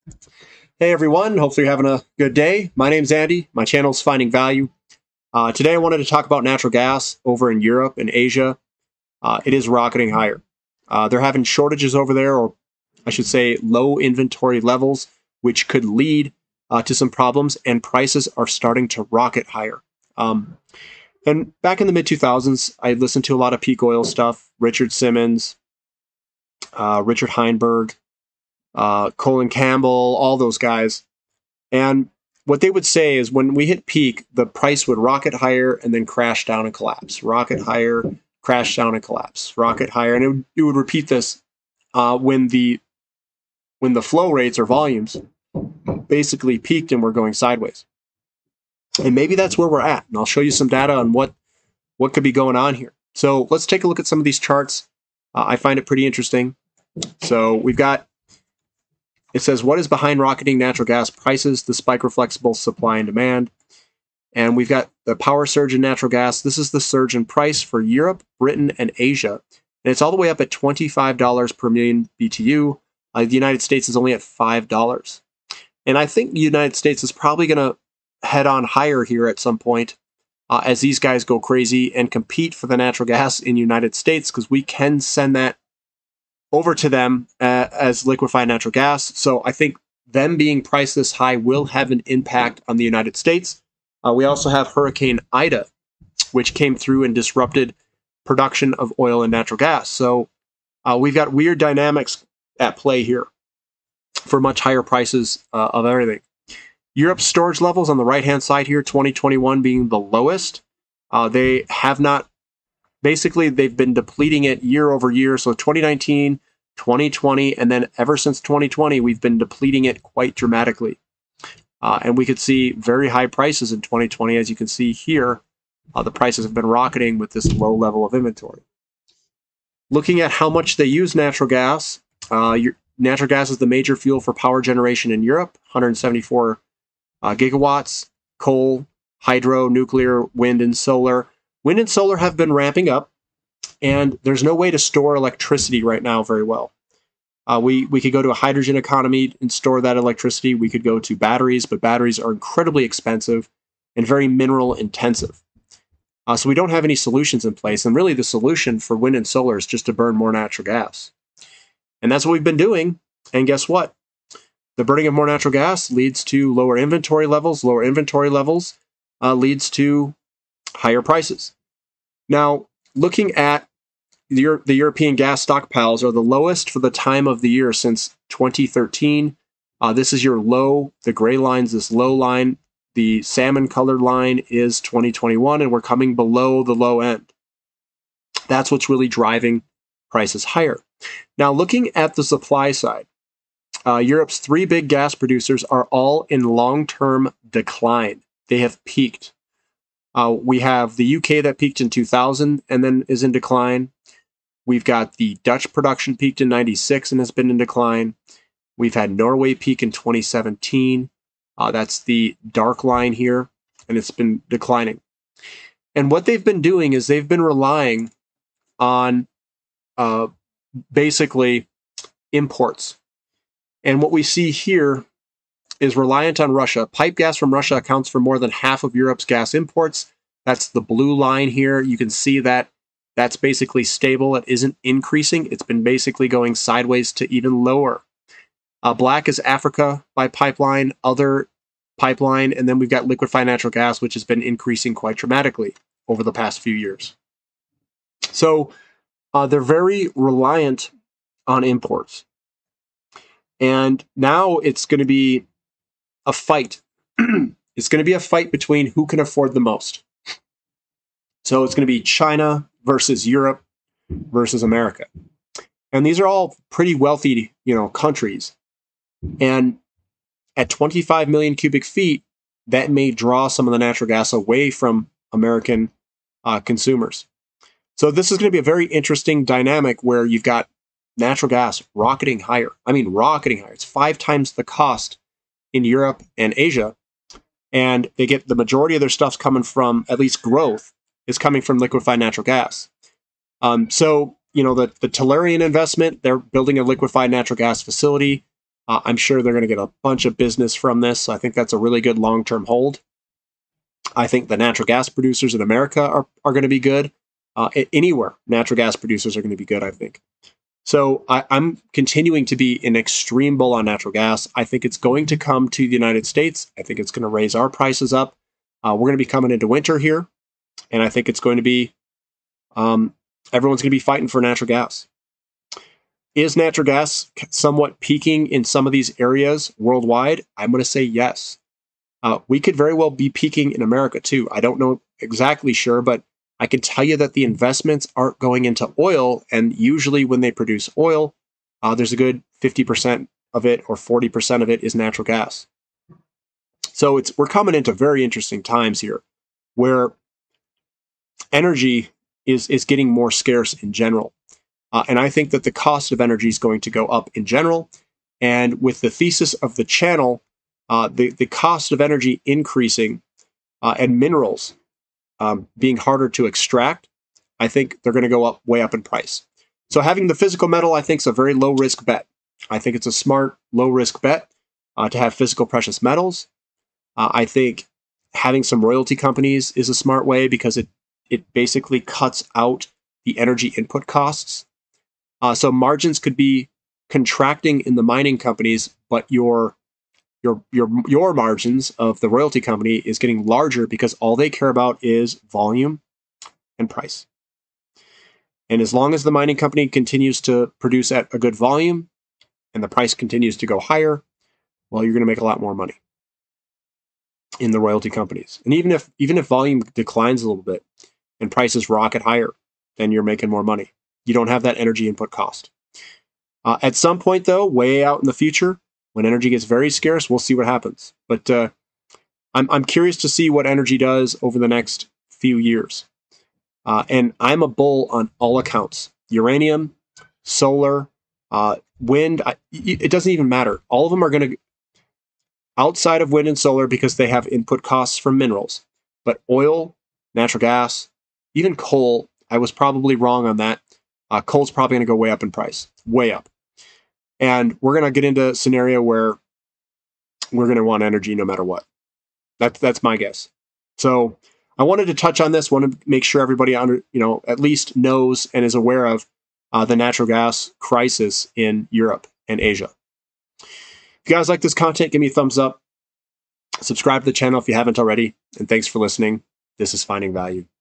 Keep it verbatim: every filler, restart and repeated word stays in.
Hey everyone, hopefully you're having a good day. My name's Andy. My channel's Finding Value. Uh, today I wanted to talk about natural gas over in Europe and Asia. Uh, it is rocketing higher. Uh, they're having shortages over there, or I should say low inventory levels, which could lead uh, to some problems, and prices are starting to rocket higher. Um, and back in the mid two thousands, I listened to a lot of peak oil stuff, Richard Simmons, uh, Richard Heinberg, uh, Colin Campbell, all those guys. And what they would say is when we hit peak, the price would rocket higher and then crash down and collapse. Rocket higher, crash down and collapse. Rocket higher, and it would, it would repeat this uh, when the when the flow rates or volumes basically peaked and were going sideways. And maybe that's where we're at. And I'll show you some data on what what could be going on here. So let's take a look at some of these charts. Uh, I find it pretty interesting. So we've got. It says, what is behind rocketing natural gas prices? The spike reflects both supply and demand. And we've got the power surge in natural gas. This is the surge in price for Europe, Britain, and Asia. And it's all the way up at twenty-five dollars per million B T U. Uh, the United States is only at five dollars. And I think the United States is probably going to head on higher here at some point uh, as these guys go crazy and compete for the natural gas in the United States, because we can send that over to them uh, as liquefied natural gas. So I think them being priced this high will have an impact on the United States. Uh, we also have Hurricane Ida, which came through and disrupted production of oil and natural gas. So uh, we've got weird dynamics at play here for much higher prices uh, of everything. Europe's storage levels on the right-hand side here, twenty twenty-one being the lowest. Uh, they have not Basically, they've been depleting it year over year. So twenty nineteen, twenty twenty, and then ever since twenty twenty, we've been depleting it quite dramatically. Uh, and we could see very high prices in twenty twenty. As you can see here, uh, the prices have been rocketing with this low level of inventory. Looking at how much they use natural gas, uh, your, natural gas is the major fuel for power generation in Europe, one hundred seventy-four uh, gigawatts, coal, hydro, nuclear, wind, and solar. Wind and solar have been ramping up, and there's no way to store electricity right now very well. Uh, we, we could go to a hydrogen economy and store that electricity. We could go to batteries, but batteries are incredibly expensive and very mineral intensive. Uh, so we don't have any solutions in place, and really the solution for wind and solar is just to burn more natural gas. And that's what we've been doing, and guess what? The burning of more natural gas leads to lower inventory levels. Lower inventory levels uh, leads to higher prices. Now, looking at the, Euro the European gas stockpiles are the lowest for the time of the year since twenty thirteen. Uh, this is your low. The gray line's this low line. The salmon colored line is twenty twenty-one, and we're coming below the low end. That's what's really driving prices higher. Now, looking at the supply side, uh, Europe's three big gas producers are all in long-term decline. They have peaked. Uh, we have the U K that peaked in two thousand and then is in decline. We've got the Dutch production peaked in ninety-six and has been in decline. We've had Norway peak in twenty seventeen. Uh, that's the dark line here, and it's been declining. And what they've been doing is they've been relying on uh, basically imports. And what we see here is reliant on Russia. Pipe gas from Russia accounts for more than half of Europe's gas imports. That's the blue line here. You can see that that's basically stable. It isn't increasing. It's been basically going sideways to even lower. Uh, black is Africa by pipeline, other pipeline, and then we've got liquefied natural gas, which has been increasing quite dramatically over the past few years. So uh, they're very reliant on imports. And now it's going to be a fight. It's going to be a fight between who can afford the most. So it's going to be China versus Europe versus America. And these are all pretty wealthy, you know, countries. And at twenty-five million cubic feet, that may draw some of the natural gas away from American uh, consumers. So this is going to be a very interesting dynamic where you've got natural gas rocketing higher. I mean, rocketing higher. It's five times the cost in Europe and Asia. And they get the majority of their stuff's coming from, at least growth, is coming from liquefied natural gas. Um, so, you know, the, the Tellurian investment, they're building a liquefied natural gas facility. Uh, I'm sure they're going to get a bunch of business from this. So I think that's a really good long-term hold. I think the natural gas producers in America are, are going to be good. Uh, anywhere, natural gas producers are going to be good, I think. So I, I'm continuing to be an extreme bull on natural gas. I think it's going to come to the United States. I think it's going to raise our prices up. Uh, we're going to be coming into winter here, and I think it's going to be, um, everyone's going to be fighting for natural gas. Is natural gas somewhat peaking in some of these areas worldwide? I'm going to say yes. Uh, we could very well be peaking in America too. I don't know exactly sure, but I can tell you that the investments aren't going into oil, and usually when they produce oil, uh, there's a good fifty percent of it or forty percent of it is natural gas. So it's we're coming into very interesting times here, where energy is is getting more scarce in general, uh, and I think that the cost of energy is going to go up in general. And with the thesis of the channel, uh, the the cost of energy increasing uh, and minerals Um, being harder to extract, I think they're going to go up way up in price. So having the physical metal, I think, is a very low risk bet. I think it's a smart low risk bet uh, to have physical precious metals. Uh, I think having some royalty companies is a smart way because it it basically cuts out the energy input costs. Uh, so margins could be contracting in the mining companies, but your Your, your your margins of the royalty company is getting larger because all they care about is volume and price. And as long as the mining company continues to produce at a good volume and the price continues to go higher, well, you're going to make a lot more money in the royalty companies. And even if even if volume declines a little bit and prices rocket higher, then you're making more money. You don't have that energy input cost. Uh, at some point, though, way out in the future, when energy gets very scarce, we'll see what happens. But uh, I'm, I'm curious to see what energy does over the next few years. Uh, and I'm a bull on all accounts. Uranium, solar, uh, wind, I, it doesn't even matter. All of them are going to, outside of wind and solar, because they have input costs from minerals. But oil, natural gas, even coal, I was probably wrong on that. Uh, coal's probably going to go way up in price, way up. And we're going to get into a scenario where we're going to want energy no matter what. That's that's my guess. So I wanted to touch on this. Want to make sure everybody under you know at least knows and is aware of uh, the natural gas crisis in Europe and Asia. If you guys like this content, give me a thumbs up. Subscribe to the channel if you haven't already. And thanks for listening. This is Finding Value.